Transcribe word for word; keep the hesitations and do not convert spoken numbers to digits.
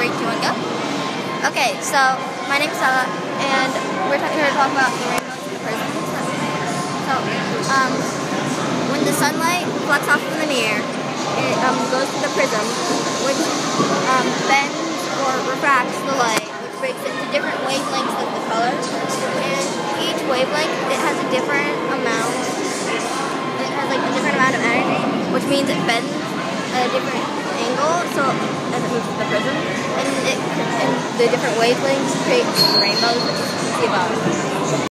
three, two, one, go. Okay, so my name's Bela, and we're here to talk about the rainbows in the prism. So, um, when the sunlight reflects off from the mirror, it um, goes to the prism, which um, bends or refracts the light, which breaks it into different wavelengths of the color. And each wavelength, it has a different amount. It has like a different amount of energy, which means it bends at a different angle, so as it moves to the prism, and, it, and the different wavelengths create rainbows, which you can see above.